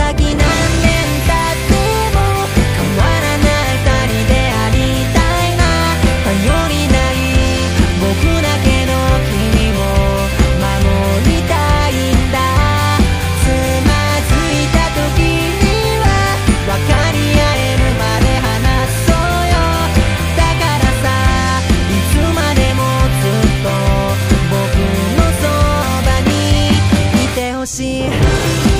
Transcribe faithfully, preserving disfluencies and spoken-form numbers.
先何年経っても変わらない二人でありたいな。頼りない僕だけど君を守りたいんだ。つまずいた時には分かり合えるまで話そうよ。だからさ、いつまでもずっと僕のそばにいてほしい。